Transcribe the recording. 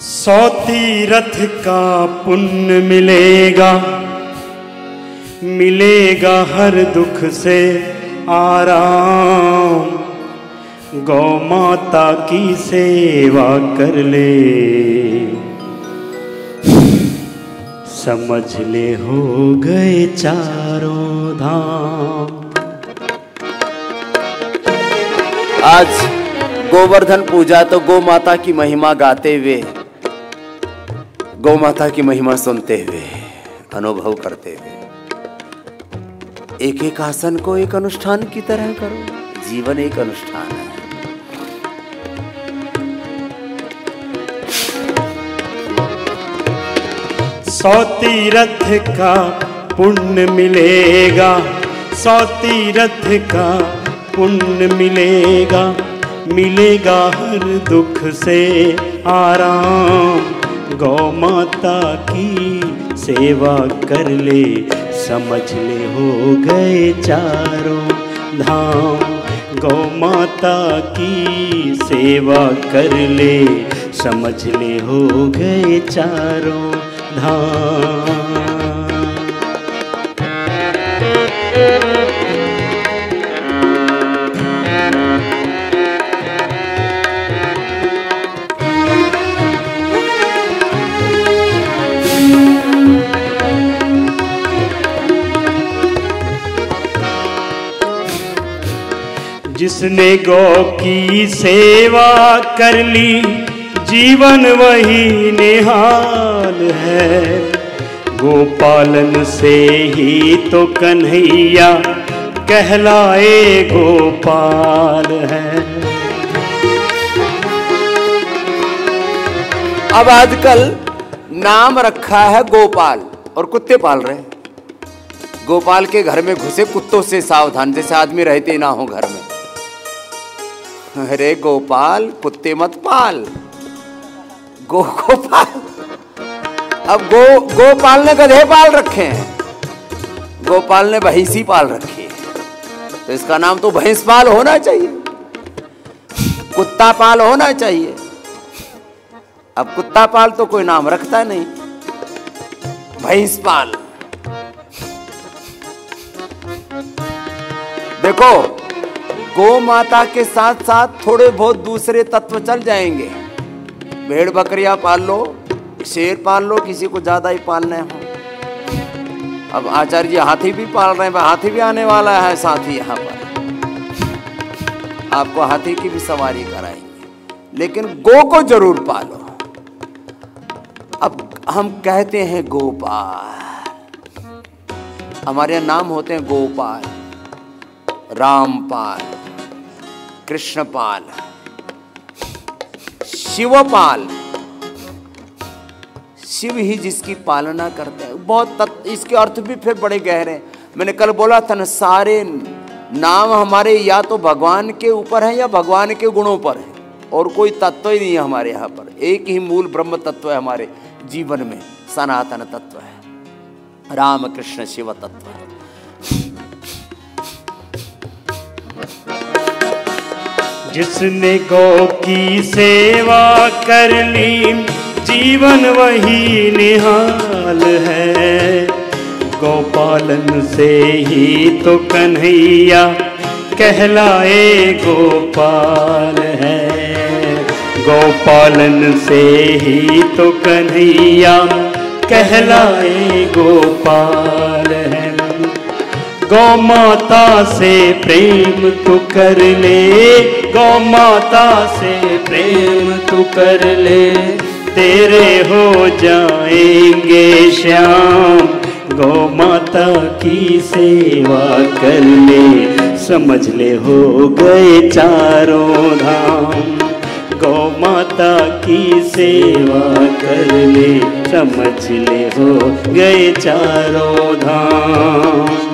100 तीरथ का पुण्य मिलेगा, मिलेगा हर दुख से आराम। गौ माता की सेवा कर ले, समझ ले हो गए चारों धाम। आज गोवर्धन पूजा तो गौ माता की महिमा गाते हुए, गौ माता की महिमा सुनते हुए, अनुभव करते हुए, एक एक आसन को एक अनुष्ठान की तरह करो। जीवन एक अनुष्ठान है। सौ तीरथ का पुण्य मिलेगा, 100 तीरथ का पुण्य मिलेगा, मिलेगा हर दुख से आराम। गौ माता की सेवा कर ले, समझ ले हो गए चारों धाम। गौ माता की सेवा कर ले, समझ ले हो गए चारों धाम। जिसने गौ की सेवा कर ली, जीवन वही निहाल है। गोपालन से ही तो कन्हैया कहलाए गोपाल है। अब आजकल नाम रखा है गोपाल और कुत्ते पाल रहे हैं। गोपाल के घर में घुसे कुत्तों से सावधान, जैसे आदमी रहते ना हो घर में। अरे गोपाल, कुत्ते मत पाल, गोपाल। अब गोपाल ने गधे पाल रखे हैं, गोपाल ने भैंसी पाल रखी है, तो इसका नाम तो भैंस पाल होना चाहिए, कुत्ता पाल होना चाहिए। अब कुत्ता पाल तो कोई नाम रखता नहीं, भैंस पाल। देखो, गौ माता के साथ साथ थोड़े बहुत दूसरे तत्व चल जाएंगे। भेड़ बकरियां पाल लो, शेर पाल लो, किसी को ज्यादा ही पालने हो। अब आचार्य जी हाथी भी पाल रहे हैं, हाथी भी आने वाला है साथी यहाँ पर, आपको हाथी की भी सवारी कराएंगे। लेकिन गौ को जरूर पालो। अब हम कहते हैं गोपाल, हमारे यहाँ नाम होते हैं गोपाल, रामपाल, कृष्णपाल, शिवपाल। शिव ही जिसकी पालना करते हैं। बहुत इसके अर्थ भी फिर बड़े गहरे हैं। मैंने कल बोला था ना, सारे नाम हमारे या तो भगवान के ऊपर है या भगवान के गुणों पर है, और कोई तत्व ही नहीं है हमारे यहाँ पर। एक ही मूल ब्रह्म तत्व है हमारे जीवन में, सनातन तत्व है, राम कृष्ण शिव तत्व है। जिसने गौ की सेवा कर ली, जीवन वही निहाल है। गोपालन से ही तो कन्हैया कहलाए गोपाल है। गोपालन से ही तो कन्हैया कहलाए गोपाल है। गौ माता से प्रेम तू कर ले, गौ माता से प्रेम तू कर ले, तेरे हो जाएंगे श्याम। गौ माता की सेवा कर ले, समझ ले हो गए चारों धाम। गौ माता की सेवा कर ले, समझ ले हो गए चारों धाम।